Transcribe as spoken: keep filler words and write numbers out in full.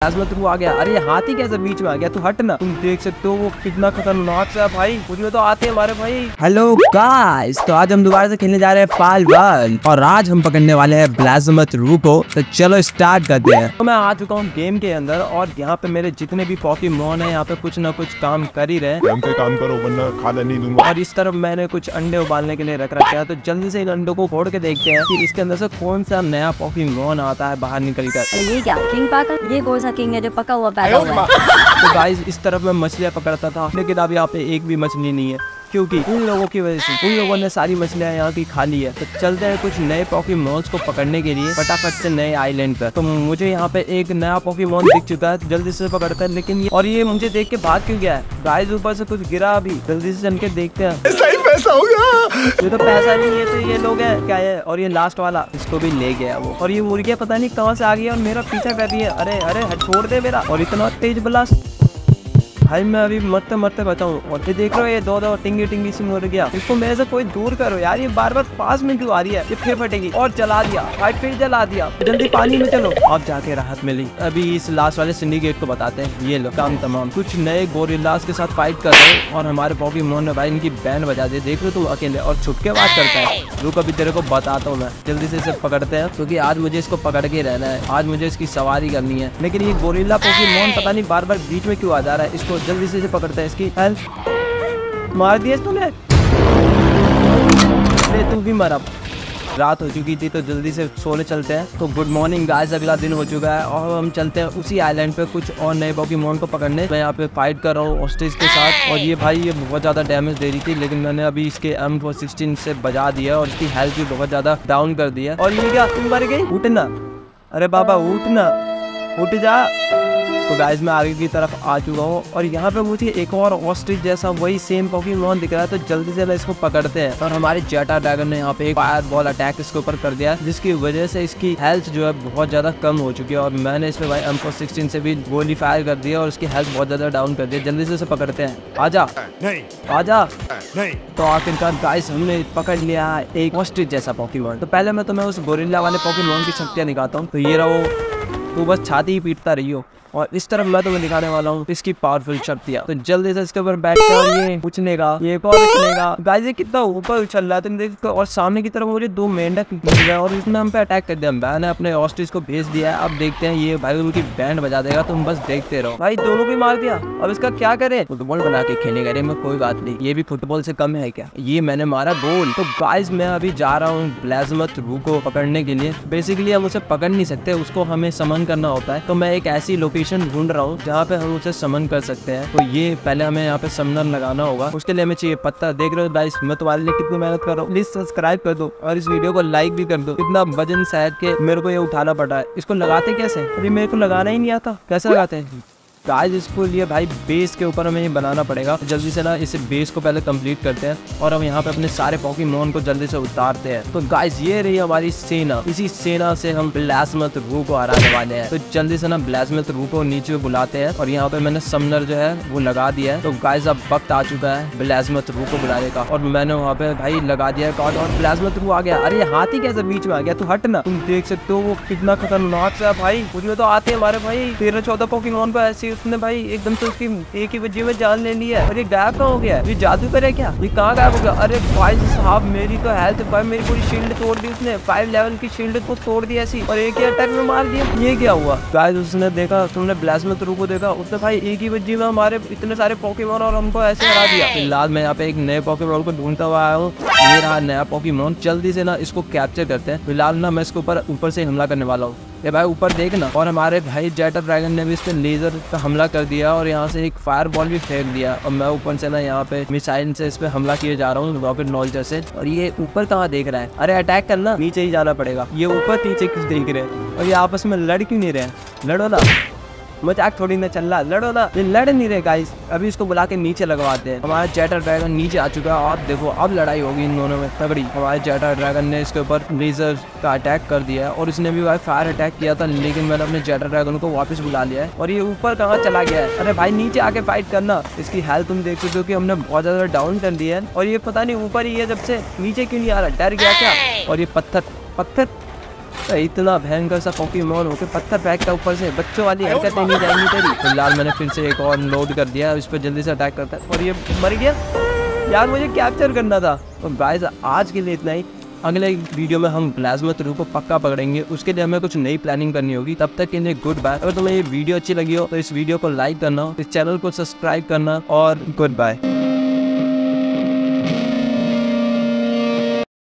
तू आ गया। अरे हाथी कैसे बीच में आ गया? तू हट ना। तुम देख सकते हो वो कितना खतरनाक सा भाई, उसमें तो आते हैं हमारे भाई। हेलो गाइस, तो आज हम दोबारा से खेलने जा रहे हैं पाल वन और आज हम पकड़ने वाले हैं ब्लाज़मत रूको। तो चलो स्टार्ट करते हैं। तो मैं आ चुका हूँ गेम के अंदर और यहाँ पे मेरे जितने भी पोकेमॉन है यहाँ पे कुछ ना कुछ काम कर ही रहे हैं। पे काम करो वरना खाना नहीं दूंगा। और इस तरफ मैंने कुछ अंडे उबालने के लिए रख रखे हैं। तो जल्दी से इन अंडों को फोड़ के देखते हैं कि इसके अंदर से कौन सा नया पोकेमॉन आता है बाहर निकल कर। ये क्या किंग पाकर? ये कौन सा किंग है जो पका हुआ पैदा हुआ है? तो गाइस इस तरफ मैं मछलियाँ पकड़ता था लेकिन अब यहाँ पे एक भी मछली नहीं है क्योंकि उन लोगों की वजह से उन लोगों ने सारी मछलियाँ यहाँ की खा ली है। तो चलते हैं कुछ नए पोकेमॉन्स को पकड़ने के लिए फटाफट से नए आइलैंड पर। तो मुझे यहाँ पे एक नया पोकेमॉन दिख चुका है, जल्दी से पकड़ते हैं। लेकिन ये और ये मुझे देख के भाग क्यों गया है? गाइस ऊपर से कुछ गिरा अभी, जल्दी से चल के देखते हैं। सही पैसा होगा। ये तो पैसा नहीं है, तो ये लोग है क्या है? और ये लास्ट वाला इसको भी ले गया वो। और ये मुर्गिया पता नहीं कहाँ से आ गया और मेरा पीछा कर रही है। अरे अरे छोड़ दे मेरा। और इतना तेज ब्लास्ट भाई, मैं अभी मरते मरते बचाऊं। और ये देख रहे हो ये दो दो टिंगी टिंगी सी मुर्गियां, इसको मेरे से कोई दूर करो यार, ये बार बार पास में क्यों आ रही है? ये फिर फटेगी। और जला दिया भाई, फिर जला दिया। जल्दी पानी में चलो। अब जाके राहत मिली। अभी इस लास्ट वाले सिंडिकेट को बताते हैं। ये लो काम तमाम। कुछ नए गोरिल्लास के साथ फाइट कर रहे हैं और हमारे पोकेमॉन ने भाई इनकी बैंड बजा दी। देख रहे हो तुम अकेले और छुप के बात करता है। रुक अभी तेरे को बताता हूँ मैं। जल्दी से इसे पकड़ते हैं क्योंकि आज मुझे इसको पकड़ के रहना है। आज मुझे इसकी सवारी करनी है। लेकिन ये गोरिल्ला पोकेमॉन पता नहीं बार बार बीच में क्यों आ जा रहा है। इसको जल्दी से पकड़ते हैं। इसकी हेल्प मार दिया तूने। तू भी मरा। रात हो चुकी थी तो जल्दी से सोने चलते हैं। तो गुड मॉर्निंग गाइस, अगला दिन हो चुका है और हम चलते हैं उसी आइलैंड पे कुछ और नए पोकेमॉन को पकड़ने। मैं यहाँ पे फाइट कर रहा हूँ ऑस्ट्रिच के साथ और ये भाई ये बहुत ज़्यादा डैमेज दे रही थी लेकिन मैंने अभी इसके एम फोर सिक्सटीन से बजा दिया और इसकी हेल्थ भी बहुत ज़्यादा डाउन कर दिया। और ये क्या तुम मर गई? उठना। अरे बाबा उठना, उठ जा। तो गाइस मैं आगे की तरफ आ चुका हूँ और यहाँ पे मुझे एक और ऑस्ट्रिच जैसा वही सेम पोकेमॉन दिख रहा है। तो जल्दी से इसको पकड़ते हैं। और हमारे जेटा ड्रैगन ने यहाँ पे एक फायर बॉल अटैक इसके ऊपर कर दिया जिसकी वजह से इसकी हेल्थ जो है बहुत ज्यादा कम हो चुकी है। और मैंने इस पे भाई एम फोर सिक्सटीन से भी गोली फायर कर दिया और उसकी हेल्थ बहुत ज्यादा डाउन कर दिया। जल्दी से इसे पकड़ते हैं। आजा नहीं, आजा नहीं। तो आखिरकार गाइस हमने पकड़ लिया है एक ऑस्ट्रिच जैसा पोकेमॉन। तो पहले मैं तुम्हें उस गोरिल्ला वाले पोकेमॉन की शक्तियाँ दिखाता हूँ। तो ये रहो, तू बस छाती ही पीटता रही हो। और इस तरफ मैं तुम्हें दिखाने वाला हूँ इसकी पावरफुल शक्तियाँ। तो जल्दी से इसके ऊपर बैठ के और ये उछलेगा, ये और उछलेगा। गाइस ये कितना ऊपर उछल रहा है तुम देख। और सामने की तरफ मुझे दो मेंढक मिल गया और इसने हम पे अटैक कर दिया। मैंने अपने ऑस्ट्रिच को भेज दिया है। अब देखते हैं ये भाई उनकी बैंड बजा देगा। तुम बस देखते रहो। भाई दोनों को मार दिया। अब इसका क्या करे? फुटबॉल बना के खेलेगा रे में, कोई बात नहीं। ये भी फुटबॉल से कम है क्या? ये मैंने मारा गोल। तो गाइस मैं अभी जा रहा हूँ ब्लाज़मत रूको पकड़ने के लिए। बेसिकली हम उसे पकड़ नहीं सकते, उसको हमें समन करना होता है। तो मैं एक ऐसी लोकेशन ढूंढ रहा हूँ जहाँ पे हम उसे समन कर सकते हैं। तो ये पहले हमें यहाँ पे समनर लगाना होगा। उसके लिए हमें चाहिए पत्थर। देख रहे हो गाइस मैं तुम्हारे लिए कितनी मेहनत कर रहा हूँ। प्लीज सब्सक्राइब कर दो और इस वीडियो को लाइक भी कर दो। इतना वजन शायद के मेरे को ये उठाना पड़ा है। इसको लगाते कैसे? अरे मेरे को लगाना ही नहीं आता। कैसे लगाते हैं गाइस? इसको लिए भाई बेस के ऊपर हमें ये बनाना पड़ेगा। जल्दी से ना इसे बेस को पहले कंप्लीट करते हैं और हम यहाँ पे अपने सारे पोकेमॉन को जल्दी से उतारते हैं। तो गाइस ये रही हमारी सेना। इसी सेना से हम ब्लाज़मत रूको को हराने वाले हैं। तो जल्दी से ना ब्लाज़मत रूको को नीचे बुलाते हैं और यहाँ पे मैंने समनर जो है वो लगा दिया है। तो गाइस अब वक्त आ चुका है ब्लाज़मत रूको को बुलाने का और मैंने वहाँ पे भाई लगा दिया है कार्ड और ब्लाज़मत रूको आ गया। अरे हाथी कैसे बीच में आ गया? तू हट ना। तुम देख सकते हो वो कितना खतरनाक सा भाई, उसमें तो आते हैं हमारे भाई तेरह चौदह पोकेमॉन को ऐसे उसने भाई एकदम से उसकी एक ही बजे में जान ले लिया है। और ये गायब कहाँ हो गया? ये जादू करे क्या? ये कहाँ गायब हो गया? अरे भाई साहब मेरी तो हेल्थ भाई, मेरी पूरी शील्ड तोड़ दी उसने। फाइव लेवल की शील्ड को तोड़ दी ऐसी और एक ही अटैक में मार दिया। ये क्या हुआ गाइस? उसने देखा, तुमने ब्लाज़मत रूको देखा, उसने भाई एक ही बजे में हमारे इतने सारे पोकेमॉन और हमको ऐसे हरा दिया। फिलहाल मैं यहाँ पे एक नए पोकेमॉन को ढूंढता हुआ आया हूँ। ये रहा नया पोकेमॉन। जल्दी से ना इसको कैप्चर करते हैं। फिलहाल ना मैं इसके ऊपर ऊपर से हमला करने वाला हूँ। ये भाई ऊपर देखना। और हमारे भाई जेटा ड्रैगन ने भी इस पे लेजर का हमला कर दिया और यहाँ से एक फायर बॉल भी फेंक दिया। और मैं ऊपर से ना यहाँ पे मिसाइल से इस पे हमला किए जा रहा हूँ रॉकेट लॉन्चर से। और ये ऊपर कहाँ देख रहा है? अरे अटैक करना, नीचे ही जाना पड़ेगा। ये ऊपर नीचे किस देख रहे हैं और ये आपस में लड़ क्यों नहीं रहे? लड़ो ना, मजाक थोड़ी ना चल रहा। लड़ो ना। ये लड़ नहीं रहे गाइस। अभी इसको बुला के नीचे लगवाते हैं। हमारा जेटा ड्रैगन नीचे आ चुका है और देखो अब लड़ाई होगी इन दोनों में तगड़ी। हमारे जेटा ड्रैगन ने इसके ऊपर लेजर का अटैक कर दिया है और इसने भी भाई फायर अटैक किया था लेकिन मैंने अपने जेटा ड्रैगन को वापस बुला लिया है। और ये ऊपर कहाँ चला गया है? अरे भाई नीचे आके फाइट करना। इसकी हेल्थ तुम देख सकते हो कि हमने बहुत ज्यादा डाउन कर दिया है और ये पता नहीं ऊपर ही है जब से, नीचे क्यों नहीं आ रहा? डर गया क्या? और ये पत्थर पत्थर तो इतना भयंकर सा पोकेमॉन होके पत्थर फेंकता ऊपर से, बच्चों वाली हरकतें नहीं जाएंगी तेरी। फिलहाल मैंने फिर से एक और लोड कर दिया, इस पर जल्दी से अटैक करता है और ये मर गया। यार मुझे कैप्चर करना था। तो गाइस आज के लिए इतना ही। अगले वीडियो में हम प्लाज्मा थ्रू को पक्का पकड़ेंगे, उसके लिए हमें कुछ नई प्लानिंग करनी होगी। तब तक के लिए गुड बाय। अगर तुम्हें ये वीडियो अच्छी लगी हो तो इस वीडियो को लाइक करना, इस चैनल को सब्सक्राइब करना और गुड बाय।